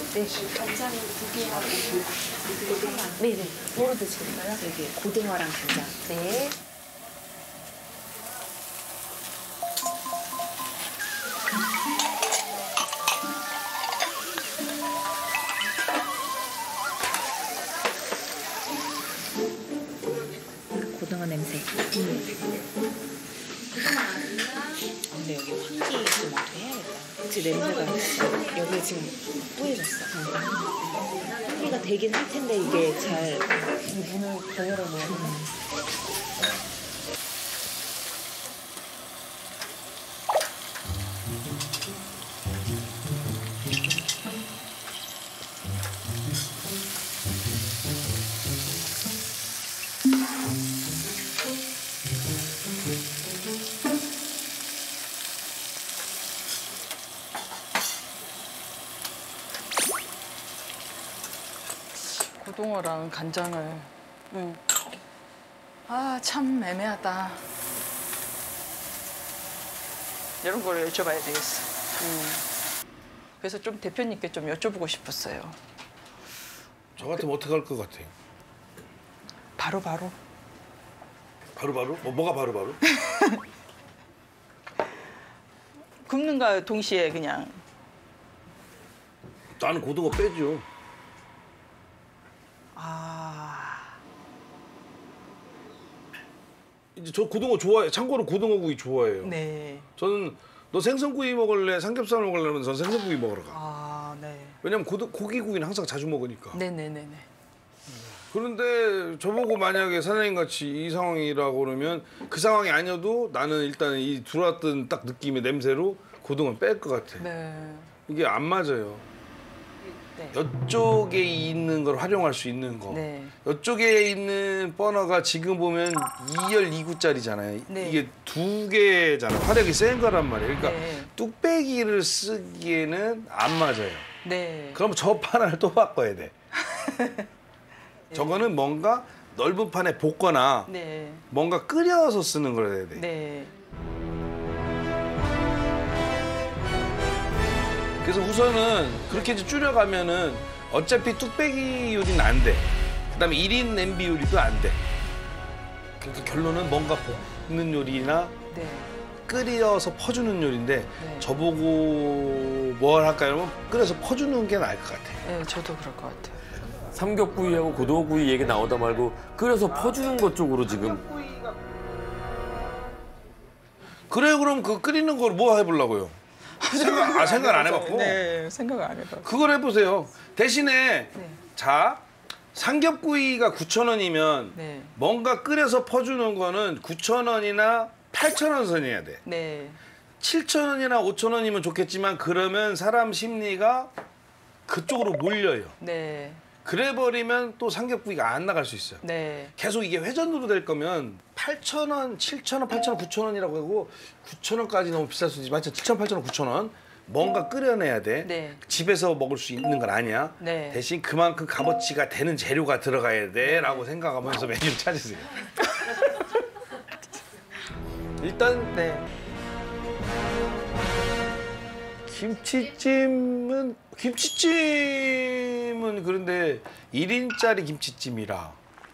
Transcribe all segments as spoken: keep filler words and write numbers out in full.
네, 간장은 두 개 하고 고등어. 네네. 뭐로 드실까요? 여기 고등어랑 간장. 네. 고등어 냄새. 음. 근데 여기 환기 좀 어떻게 해야겠다. 제 냄새가 있어. 여기 지금 뿌얘졌어. 환기가 되긴 할 텐데 이게 잘 문을 더 열어놓으면. 고등어랑 간장을 응. 아, 참 애매하다. 이런 거를 여쭤봐야 되겠어. 응. 그래서 좀 대표님께 좀 여쭤보고 싶었어요. 저 같으면 어떻게 할 것 같아요? 바로 바로. 바로 바로? 뭐, 뭐가 바로 바로? 굽는가 동시에 그냥. 나는 고등어 빼죠. 아. 이제 저 고등어 좋아해. 참고로 고등어구이 좋아해요. 네. 저는 너 생선구이 먹을래? 삼겹살 먹을래면 전 생선구이 먹으러 가. 아, 네. 왜냐면 고등, 고기구이는 항상 자주 먹으니까. 네네네네. 그런데 저보고 만약에 사장님 같이 이 상황이라고 그러면 그 상황이 아니어도 나는 일단 이 들어왔던 딱 느낌의 냄새로 고등어 뺄 것 같아. 네. 이게 안 맞아요. 네. 이쪽에 있는 걸 활용할 수 있는 거. 네. 이쪽에 있는 버너가 지금 보면 이 열 이 구짜리잖아요. 네. 이게 두 개잖아. 화력이 센 거란 말이에요. 그러니까 네. 뚝배기를 쓰기에는 안 맞아요. 네. 그럼 저 판을 또 바꿔야 돼. 저거는 뭔가 넓은 판에 볶거나 네. 뭔가 끓여서 쓰는 걸 해야 돼. 네. 그래서 우선은 그렇게 이제 줄여가면은 어차피 뚝배기 요리는 안 돼. 그다음에 일 인 냄비 요리도 안 돼. 그러니까 결론은 뭔가 볶는 요리나 네. 끓여서 퍼주는 요리인데 네. 저보고 뭘 할까요? 그러면 끓여서 퍼주는 게 나을 것 같아요. 네, 저도 그럴 것 같아요. 삼겹구이하고 고등어구이 얘기 나오다 말고 끓여서 퍼주는 것 쪽으로 지금. 그래요, 그럼 그 끓이는 걸 뭐 해보려고요? 생각, 아, 생각 안 해봤고? 네, 생각 안 해봤고. 그걸 해보세요. 대신에 네. 자, 삼겹구이가 구천 원이면 네. 뭔가 끓여서 퍼주는 거는 구천 원이나 팔천 원 선이어야 돼. 네. 칠천 원이나 오천 원이면 좋겠지만 그러면 사람 심리가 그쪽으로 몰려요. 네. 그래 버리면 또 삼겹구이가 안 나갈 수 있어요. 네. 계속 이게 회전으로 될 거면 팔천 원, 칠천 원, 팔천 원, 구천 원이라고 하고 구천 원까지 너무 비쌀 수 있지. 맞죠? 칠천 원, 팔천 원, 구천 원. 뭔가 끓여내야 돼. 네. 집에서 먹을 수 있는 건 아니야. 네. 대신 그만큼 값어치가 되는 재료가 들어가야 돼. 라고 생각하면서 메뉴를 찾으세요. 일단 네. 김치찜은 김치찜은 그런데 일 인짜리 김치찜이라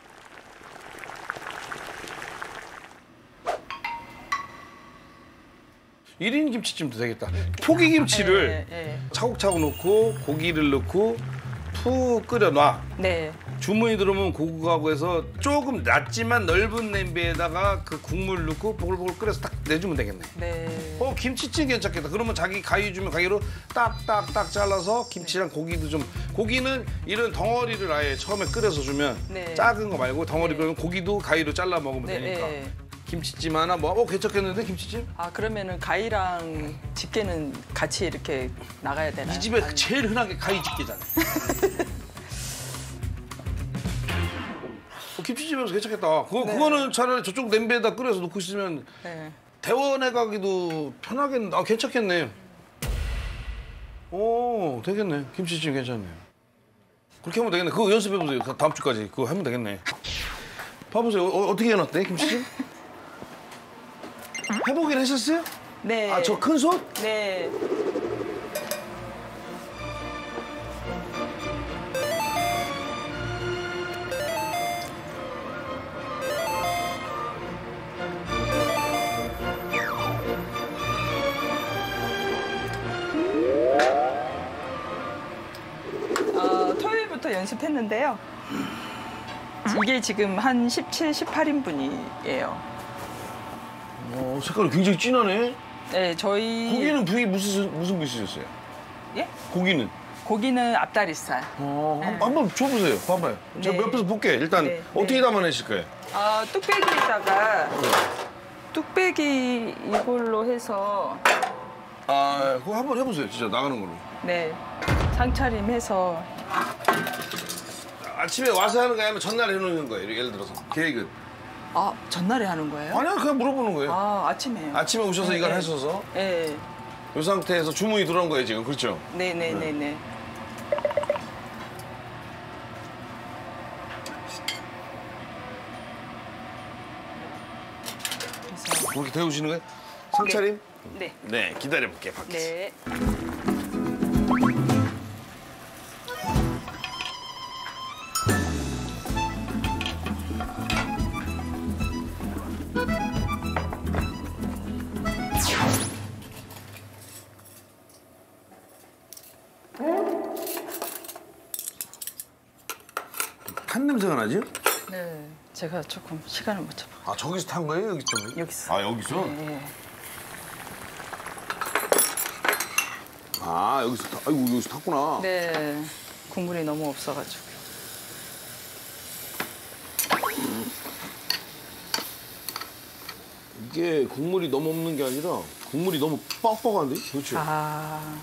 일 인 김치찜도 되겠다. 포기김치를 네, 네. 차곡차곡 넣고 고기를 넣고 푹 끓여놔. 네. 주문이 들어오면 고구하고 해서 조금 낮지만 넓은 냄비에다가 그 국물 넣고 보글보글 끓여서 딱 내주면 되겠네. 네. 어, 김치찜 괜찮겠다. 그러면 자기 가위 주면 가위로 딱딱딱 잘라서 김치랑 고기도 좀 고기는 이런 덩어리를 아예 처음에 끓여서 주면 네. 작은 거 말고 덩어리 네. 그러면 고기도 가위로 잘라 먹으면 네, 되니까. 네. 김치찜 하나 뭐 어, 괜찮겠는데 김치찜? 아, 그러면은 가위랑 집게는 같이 이렇게 나가야 되나요? 이 집에 아니. 제일 흔하게 가위 집게잖아. 어, 김치찜에서 괜찮겠다. 그거, 네. 그거는 차라리 저쪽 냄비에다 끓여서 놓고 있으면 네. 대원에 가기도 편하겠네. 아, 괜찮겠네. 오, 되겠네. 김치찜 괜찮네. 그렇게 하면 되겠네. 그거 연습해보세요. 다음 주까지. 그거 하면 되겠네. 봐보세요. 어, 어떻게 해놨대, 김치찜? 해보긴 하셨어요? 네. 아, 저 큰 솥? 네. 연습했는데요. 이게 지금 한 십칠, 십팔 인분이에요. 어, 색깔이 굉장히 진하네. 네, 저희 고기는 부위 무슨 무슨 부위 쓰셨어요? 예? 고기는? 고기는 앞다리살. 어, 네. 한, 한번 줘보세요. 봐봐요. 제가 네. 옆에서 볼게. 일단 네, 어떻게 네. 담아내실 거예요? 아, 뚝배기에다가 뚝배기 이걸로 해서 아, 그거 한번 해보세요. 진짜 나가는 걸로. 네 상차림해서 아침에 와서 하는 거야? 아니면 전날에 해놓는 거예요? 예를 들어서 계획은? 아 전날에 하는 거예요? 아니요, 그냥 물어보는 거예요. 아 아침에요. 아침에 오셔서 네, 이걸 네. 하셔서 네, 이 상태에서 주문이 들어온 거예요 지금, 그렇죠? 네, 네, 네, 네. 그래서 그렇게 데우시는 거예요? 상차림? 네, 네, 기다려볼게요 밖에서. 네. 탄 냄새가 나지? 네, 제가 조금 시간을 못 잡아. 아, 저기서 탄 거예요? 여기서? 여기서. 아, 여기서? 네. 아, 여기서 타, 아이고, 여기서 탔구나. 네, 국물이 너무 없어가지고. 이게 국물이 너무 없는 게 아니라 국물이 너무 뻑뻑한데? 그렇죠? 아.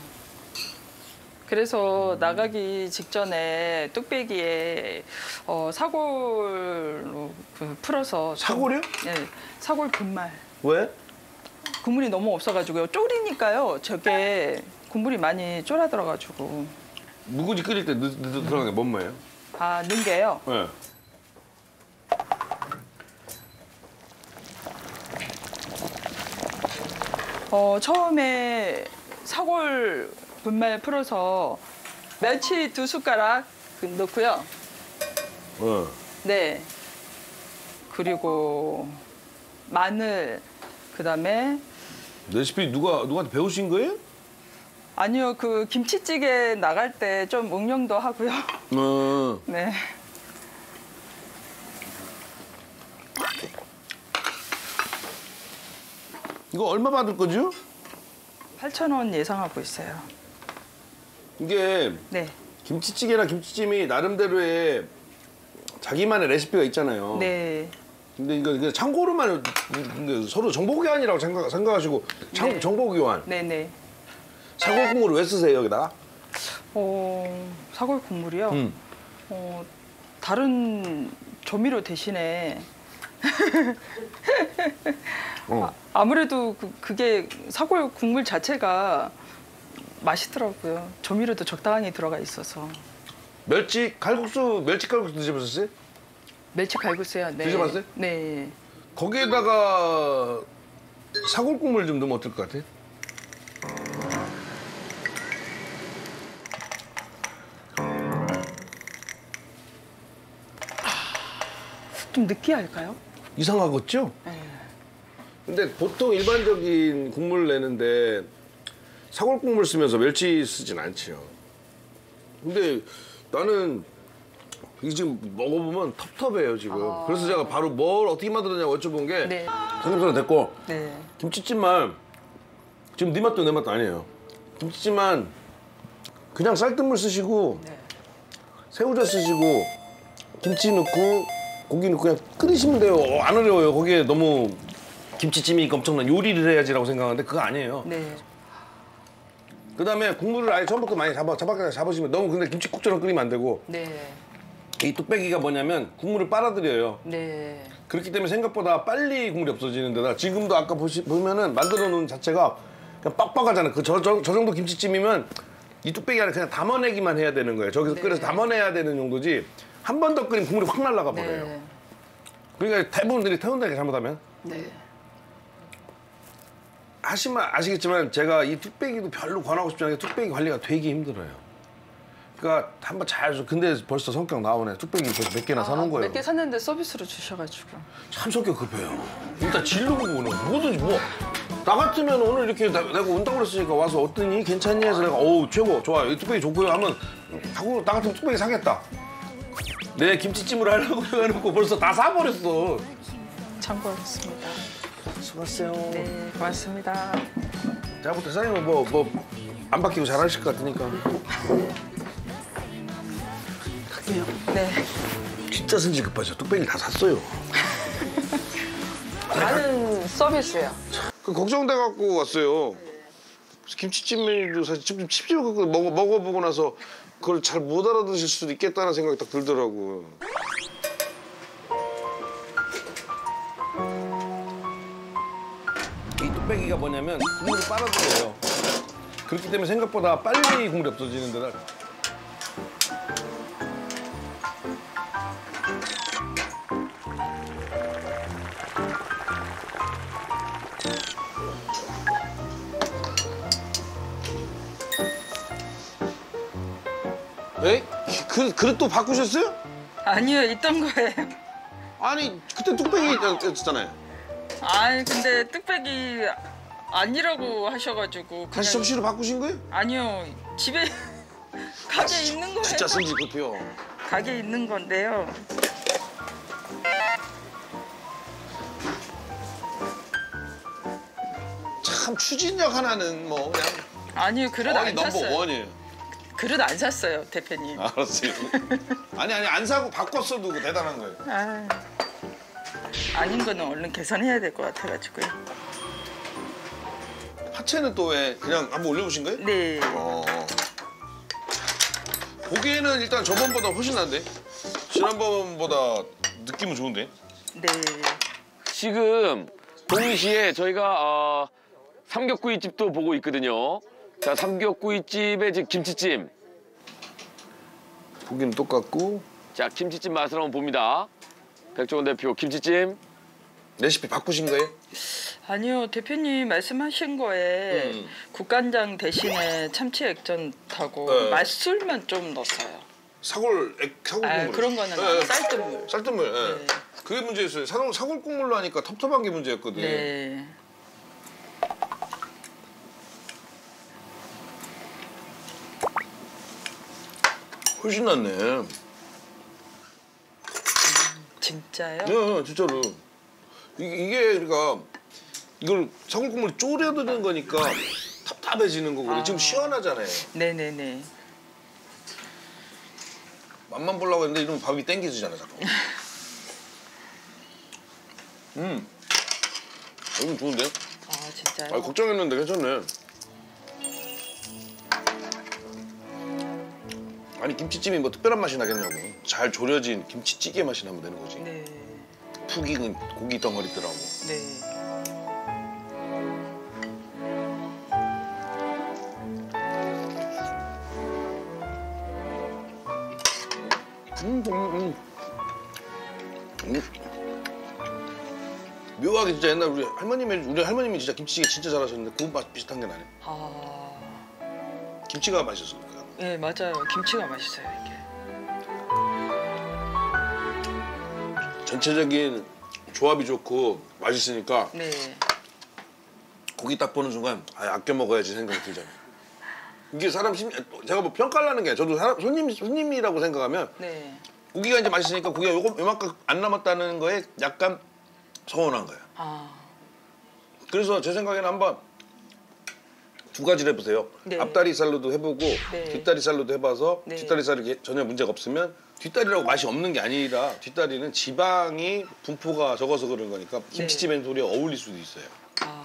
그래서 나가기 직전에 뚝배기에 어, 사골로 그 풀어서 좀- 사골이요? 네, 사골 분말. 왜? 국물이 너무 없어가지고요. 졸이니까요. 저게 국물이 많이 쫄아들어가지고 묵은지 끓일 때 넣, 넣, 들어간 게 뭔 말이에요? 아 넣은 게요. 네. 어, 처음에 사골 분말 풀어서 멸치 두 숟가락 넣고요. 어. 네. 그리고 마늘, 그다음에 레시피 누가 누구한테 배우신 거예요? 아니요, 그 김치찌개 나갈 때 좀 응용도 하고요. 어. 네. 이거 얼마 받을 거죠? 팔천 원 예상하고 있어요. 이게 네. 김치찌개나 김치찜이 나름대로의 자기만의 레시피가 있잖아요. 네. 근데 이거 그냥 참고로만 서로 정보 교환이라고 생각, 생각하시고 참, 네. 정보 교환. 네네. 사골 국물을 왜 쓰세요 여기다가? 어, 사골 국물이요? 음. 어, 다른 조미료 대신에 어. 아, 아무래도 그, 그게 사골 국물 자체가 맛있더라고요. 조미료도 적당히 들어가 있어서. 멸치 칼국수 멸치 칼국수 드셔보셨어요? 멸치 갈국수요. 네. 드셔봤어요? 네. 거기에다가 사골 국물 좀 넣으면 어떨 것 같아요? 좀 느끼할까요? 이상하겠죠? 네. 근데 보통 일반적인 국물 내는데 사골 국물 쓰면서 멸치 쓰진 않지요. 근데 나는 이게 지금 먹어보면 텁텁해요 지금. 아. 그래서 제가 바로 뭘 어떻게 만들었냐고 여쭤본 게 네. 삼겹살은 됐고 네. 김치찜만 지금 네 맛도 내 맛도 아니에요. 김치찜만 그냥 쌀뜨물 쓰시고 네. 새우젓 쓰시고 김치 넣고 고기 넣고 그냥 끓이시면 돼요. 어, 안 어려워요. 거기에 너무 김치찜이니까 엄청난 요리를 해야지라고 생각하는데 그거 아니에요. 네. 그다음에 국물을 아예 처음부터 많이 잡아 잡아 잡으시면 너무 근데 김치국처럼 끓이면 안 되고 네. 이 뚝배기가 뭐냐면 국물을 빨아들여요. 네. 그렇기 때문에 생각보다 빨리 국물이 없어지는 데다 지금도 아까 보시, 보면은 만들어 놓은 자체가 그냥 빡빡하잖아요. 그 저 저, 저 정도 김치찜이면 이 뚝배기 안에 그냥 담아내기만 해야 되는 거예요. 저기서 네. 끓여서 담아내야 되는 정도지 한 번 더 끓이면 국물이 확 날아가 버려요. 네. 그러니까 대부분들이 태운다게 잘못하면 네. 하시면 아시겠지만 제가 이 뚝배기도 별로 권하고 싶지 않은 게 뚝배기 관리가 되게 힘들어요. 그러니까 한번 잘 줘. 근데 벌써 성격 나오네. 뚝배기 벌써 몇 개나 사놓은 거예요. 몇 개 샀는데 서비스로 주셔가지고. 참 성격 급해요. 일단 질르고 오는 뭐든지 뭐. 나 같으면 오늘 이렇게 나, 내가 온다고 그랬으니까 와서 어떠니? 괜찮니? 해서 내가 어우 최고 좋아요. 이 뚝배기 좋고요 하면 자꾸 나 같으면 뚝배기 사겠다. 내 김치찜을 하려고 해놓고 벌써 다 사버렸어. 참고하겠습니다. 수고하세요. 네, 고맙습니다. 제가 뭐 대사님은 뭐 뭐 안 바뀌고 잘하실 것 같으니까. 갈게요. 네. 진짜 성질 급하죠. 뚝배기 다 샀어요. 나는 서비스요. 그 걱정돼 갖고 왔어요. 김치찜을 사실 좀 칩집을 갖고 먹어 먹어보고 나서 그걸 잘 못 알아드실 수도 있겠다는 생각이 딱 들더라고요. 이 뚝배기가 뭐냐면 국물을 빨아들여요. 그렇기 때문에 생각보다 빨리 국물이 없어지는 데다. 에? 그 그릇 또 바꾸셨어요? 아니요, 있던 거예요. 아니 그때 뚝배기였잖아요. 아니, 근데 뚝배기 아니라고 하셔가지고. 다시 그냥- 접시로 바꾸신 거예요? 아니요, 집에 가게 있는 거예요. 진짜 성질 급해요. 가게 있는 건데요. 참 추진력 하나는 뭐 그냥 아니요, 그릇 거의 안 넘버 샀어요. 원이에요. 그릇 안 샀어요, 대표님. 알았어요. 아니 아니 안 사고 바꿨어도 그 대단한 거예요. 아, 아닌 거는 얼른 계산해야 될 것 같아가지고요. 파채는 또 왜 그냥 한번 올려보신 거예요? 네. 어. 보기에는 일단 저번보다 훨씬 난데? 지난번보다 느낌은 좋은데? 네. 지금 동시에 저희가 어, 삼겹구이집도 보고 있거든요. 자, 삼겹구이집의 지금 김치찜. 보기는 똑같고 자, 김치찜 맛을 한번 봅니다. 백종원 대표 김치찜. 레시피 바꾸신 거예요? 아니요, 대표님 말씀하신 거에 음. 국간장 대신에 참치 액젓하고 네. 맛술만 좀 넣었어요. 사골 액 사골 아, 국물. 그런 거는 네, 안- 네. 쌀뜨물. 쌀뜨물. 예. 네. 그게 문제였어요. 사골 사골 국물로 하니까 텁텁한 게 문제였거든. 네. 훨씬 낫네. 진짜요? 네, 진짜로. 이게, 이게 그러니까 이걸 사골 국물 졸여드는 거니까 답답해지는 거고 아. 지금 시원하잖아요. 네네네. 맛만 보려고 했는데 이러면 밥이 땡겨지잖아 자꾸. 음. 아, 이건 좋은데? 아, 진짜요? 아, 걱정했는데 괜찮네. 아니 김치찜이 뭐 특별한 맛이 나겠냐고. 잘 졸여진 김치찌개 맛이 나면 되는 거지. 네. 푹 익은 고기 덩어리들하고. 네. 음, 음, 음. 음. 묘하게 진짜 옛날 우리 할머님이 우리 할머님이 진짜 김치찌개 진짜 잘하셨는데 그 맛 비슷한 게 나네. 아, 김치가 맛있었으니까. 네, 맞아요. 김치가 맛있어요, 이게. 전체적인 조합이 좋고 맛있으니까 네. 고기 딱 보는 순간 아, 아껴 먹어야지 생각이 들잖아요. 이게 사람 심 제가 뭐 평가하는 게 저도 사람, 손님 손님이라고 생각하면 네. 고기가 이제 맛있으니까 고기가 요거 요만큼 안 남았다는 거에 약간 서운한 거예요. 아, 그래서 제 생각에는 한번 두 가지를 해보세요. 네. 앞다리살로도 해보고 네. 뒷다리살로도 해봐서 네. 뒷다리살이 전혀 문제가 없으면 뒷다리라고 맛이 없는 게 아니라 뒷다리는 지방이 분포가 적어서 그런 거니까 김치찜 앤소리에 어울릴 수도 있어요. 아.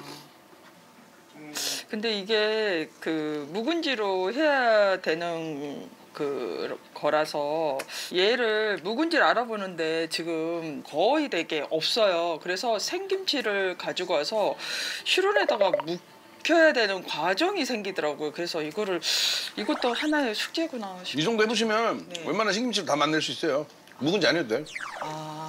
근데 이게 그 묵은지로 해야 되는 그 거라서 얘를 묵은지를 알아보는데 지금 거의 되게 없어요. 그래서 생김치를 가지고 와서 실온에다가 묵혀야 되는 과정이 생기더라고요. 그래서 이거를 이것도 하나의 숙제구나 싶어요. 이 정도 해보시면 네. 웬만한 신김치를 다 만들 수 있어요. 묵은지 안 해도 돼. 아,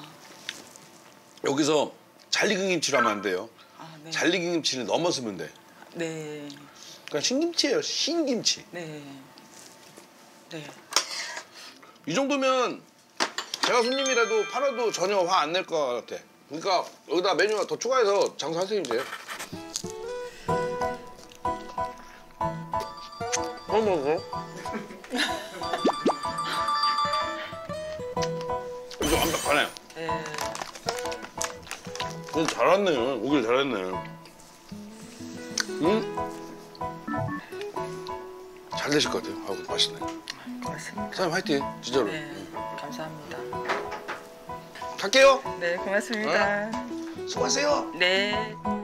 여기서 잘 익은 김치로 하면 안 돼요. 아, 네. 잘 익은 김치를 넘어서면 돼. 네, 그러니까 신김치예요. 신김치. 네, 네. 이 정도면 제가 손님이라도 팔아도 전혀 화 안 낼 것 같아. 그러니까 여기다 메뉴 더 추가해서 장사하세요 이제. 뭐 먹어? 왔네. 오길 잘했네. 응? 잘 되실 것 같아요. 아우 맛있네. 고맙습니다. 사장님 화이팅. 진짜로. 네, 감사합니다. 갈게요. 네, 고맙습니다. 수고하세요. 네.